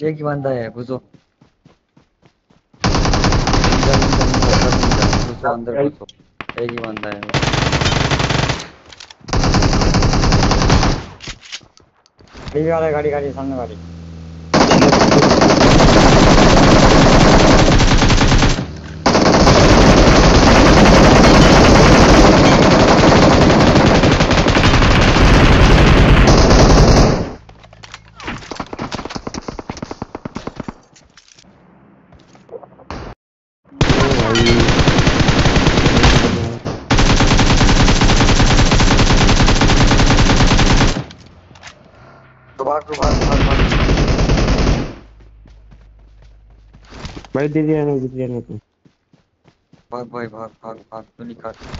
एक ही बंदा है घुसो। घुसो अंदर घुसो। एक ही बंदा है। गाड़ी वाला गाड़ी गाड़ी सामने गाड़ी। तो भाग तो भाग भाग भाग। भाई दे दिया ना तो। भाग भाई भाग भाग भाग तो निकाल।